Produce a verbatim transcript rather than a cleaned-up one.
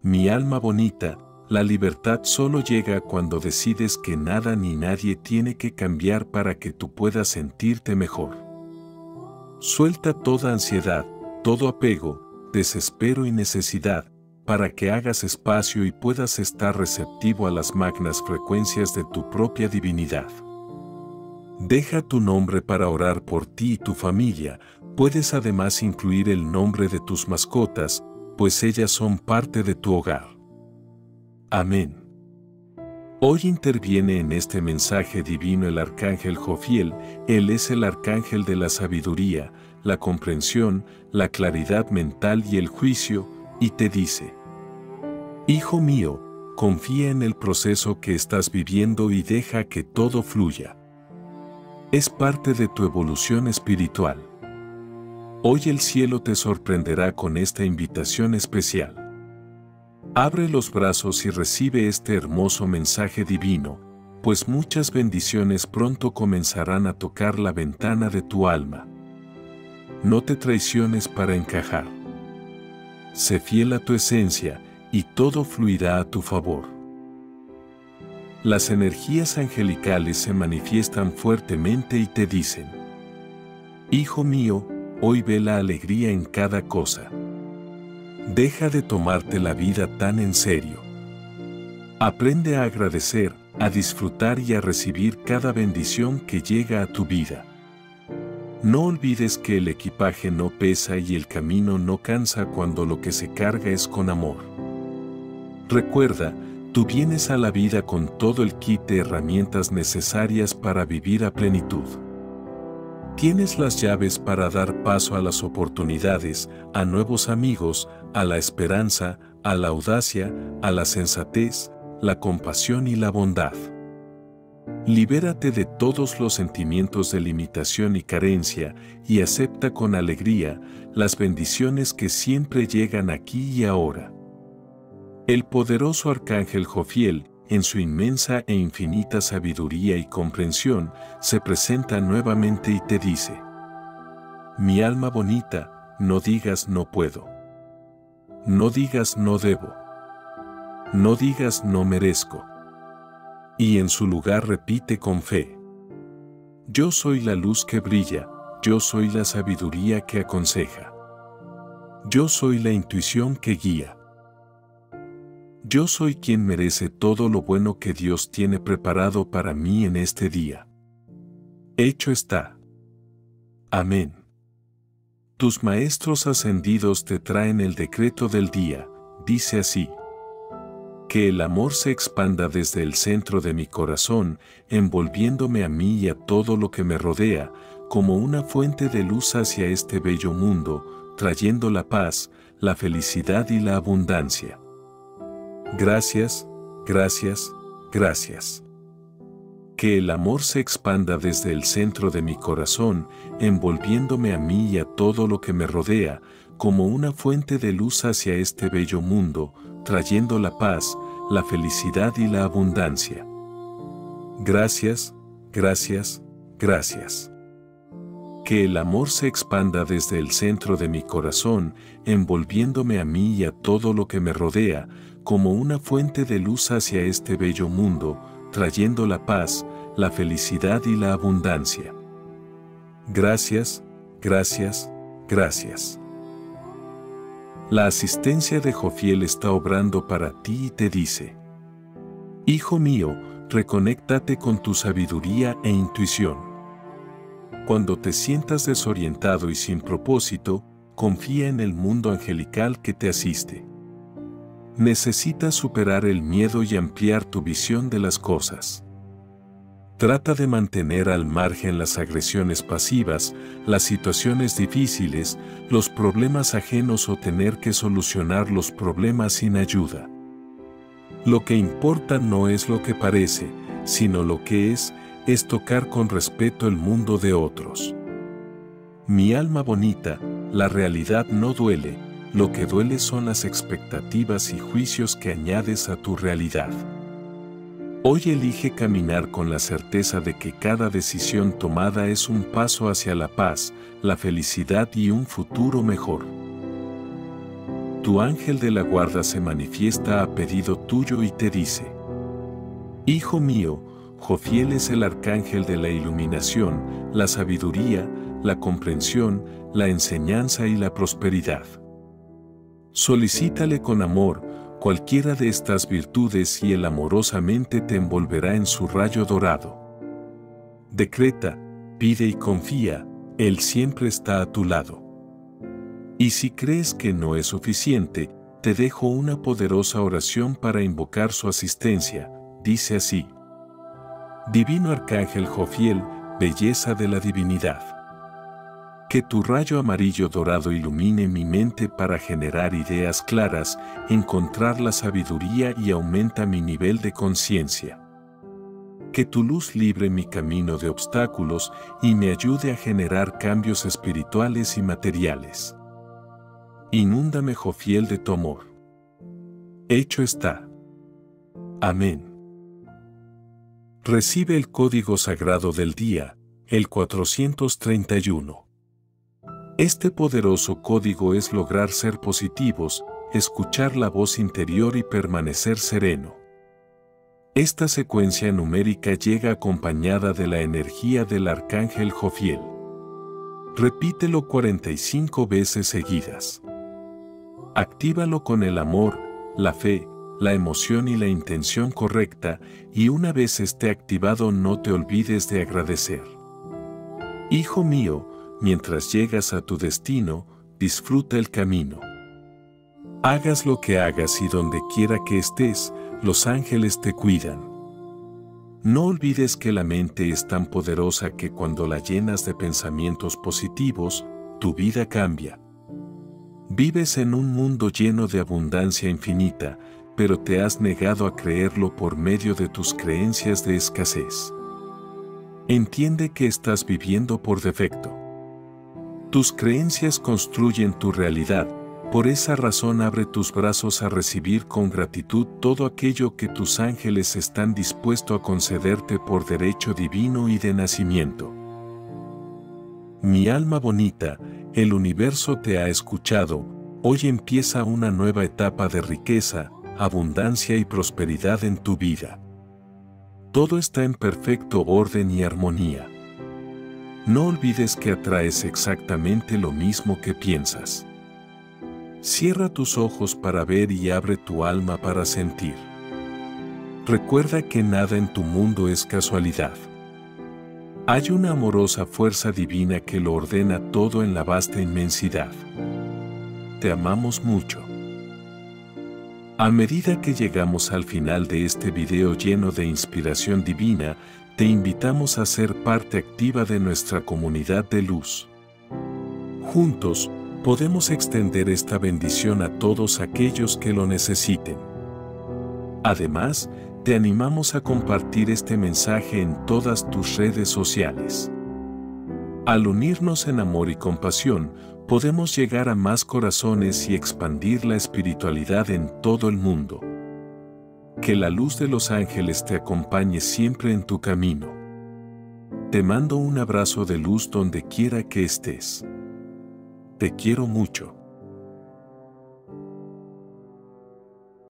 Mi alma bonita, la libertad solo llega cuando decides que nada ni nadie tiene que cambiar para que tú puedas sentirte mejor. Suelta toda ansiedad, todo apego, desespero y necesidad, para que hagas espacio y puedas estar receptivo a las magnas frecuencias de tu propia divinidad. Deja tu nombre para orar por ti y tu familia. Puedes además incluir el nombre de tus mascotas, pues ellas son parte de tu hogar. Amén. Hoy interviene en este mensaje divino el arcángel Jofiel. Él es el arcángel de la sabiduría, la comprensión, la claridad mental y el juicio, y te dice: Hijo mío, confía en el proceso que estás viviendo y deja que todo fluya. Es parte de tu evolución espiritual. Hoy el cielo te sorprenderá con esta invitación especial. Abre los brazos y recibe este hermoso mensaje divino, pues muchas bendiciones pronto comenzarán a tocar la ventana de tu alma. No te traiciones para encajar. Sé fiel a tu esencia y todo fluirá a tu favor. Las energías angelicales se manifiestan fuertemente y te dicen: Hijo mío, hoy ve la alegría en cada cosa. Deja de tomarte la vida tan en serio. Aprende a agradecer, a disfrutar y a recibir cada bendición que llega a tu vida. No olvides que el equipaje no pesa y el camino no cansa cuando lo que se carga es con amor. Recuerda, tú vienes a la vida con todo el kit de herramientas necesarias para vivir a plenitud. Tienes las llaves para dar paso a las oportunidades, a nuevos amigos, a la esperanza, a la audacia, a la sensatez, la compasión y la bondad. Libérate de todos los sentimientos de limitación y carencia y acepta con alegría las bendiciones que siempre llegan aquí y ahora. El poderoso arcángel Jofiel, en su inmensa e infinita sabiduría y comprensión, se presenta nuevamente y te dice: Mi alma bonita, no digas no puedo. No digas no debo. No digas no merezco. Y en su lugar repite con fe: Yo soy la luz que brilla, yo soy la sabiduría que aconseja. Yo soy la intuición que guía. Yo soy quien merece todo lo bueno que Dios tiene preparado para mí en este día. Hecho está. Amén. Tus maestros ascendidos te traen el decreto del día, dice así: Que el amor se expanda desde el centro de mi corazón, envolviéndome a mí y a todo lo que me rodea, como una fuente de luz hacia este bello mundo, trayendo la paz, la felicidad y la abundancia. Gracias, gracias, gracias. Que el amor se expanda desde el centro de mi corazón, envolviéndome a mí y a todo lo que me rodea, como una fuente de luz hacia este bello mundo, trayendo la paz, la felicidad y la abundancia. Gracias, gracias, gracias. Que el amor se expanda desde el centro de mi corazón, envolviéndome a mí y a todo lo que me rodea, como una fuente de luz hacia este bello mundo, trayendo la paz, la felicidad y la abundancia. Gracias, gracias, gracias. La asistencia de Jofiel está obrando para ti y te dice: Hijo mío, reconéctate con tu sabiduría e intuición. Cuando te sientas desorientado y sin propósito, confía en el mundo angelical que te asiste. Necesitas superar el miedo y ampliar tu visión de las cosas. Trata de mantener al margen las agresiones pasivas, las situaciones difíciles, los problemas ajenos o tener que solucionar los problemas sin ayuda. Lo que importa no es lo que parece, sino lo que es, es tocar con respeto el mundo de otros. Mi alma bonita, la realidad no duele, lo que duele son las expectativas y juicios que añades a tu realidad. Hoy elige caminar con la certeza de que cada decisión tomada es un paso hacia la paz, la felicidad y un futuro mejor. tu ángel de la guarda se manifiesta a pedido tuyo y te dice: Hijo mío, Jofiel es el arcángel de la iluminación, la sabiduría, la comprensión, la enseñanza y la prosperidad. Solicítale con amor cualquiera de estas virtudes y él amorosamente te envolverá en su rayo dorado. Decreta, pide y confía, él siempre está a tu lado. Y si crees que no es suficiente, te dejo una poderosa oración para invocar su asistencia. Dice así: Divino Arcángel Jofiel, belleza de la divinidad. Que tu rayo amarillo dorado ilumine mi mente para generar ideas claras, encontrar la sabiduría y aumenta mi nivel de conciencia. Que tu luz libre mi camino de obstáculos y me ayude a generar cambios espirituales y materiales. Inúndame, Jofiel, de tu amor. Hecho está. Amén. Recibe el código sagrado del día, el cuatrocientos treinta y uno. Este poderoso código es lograr ser positivos, escuchar la voz interior y permanecer sereno. Esta secuencia numérica llega acompañada de la energía del arcángel Jofiel. Repítelo cuarenta y cinco veces seguidas. Actívalo con el amor, la fe, la emoción y la intención correcta, y una vez esté activado no te olvides de agradecer. Hijo mío, mientras llegas a tu destino, disfruta el camino. Hagas lo que hagas y donde quiera que estés, los ángeles te cuidan. No olvides que la mente es tan poderosa que cuando la llenas de pensamientos positivos, tu vida cambia. Vives en un mundo lleno de abundancia infinita, pero te has negado a creerlo por medio de tus creencias de escasez. Entiende que estás viviendo por defecto. Tus creencias construyen tu realidad, por esa razón abre tus brazos a recibir con gratitud todo aquello que tus ángeles están dispuestos a concederte por derecho divino y de nacimiento. Mi alma bonita, el universo te ha escuchado, hoy empieza una nueva etapa de riqueza, abundancia y prosperidad en tu vida. Todo está en perfecto orden y armonía. No olvides que atraes exactamente lo mismo que piensas. Cierra tus ojos para ver y abre tu alma para sentir. Recuerda que nada en tu mundo es casualidad. Hay una amorosa fuerza divina que lo ordena todo en la vasta inmensidad. Te amamos mucho. A medida que llegamos al final de este video lleno de inspiración divina, te invitamos a ser parte activa de nuestra comunidad de luz. Juntos, podemos extender esta bendición a todos aquellos que lo necesiten. Además, te animamos a compartir este mensaje en todas tus redes sociales. Al unirnos en amor y compasión, podemos llegar a más corazones y expandir la espiritualidad en todo el mundo. Que la luz de los ángeles te acompañe siempre en tu camino. Te mando un abrazo de luz donde quiera que estés. Te quiero mucho.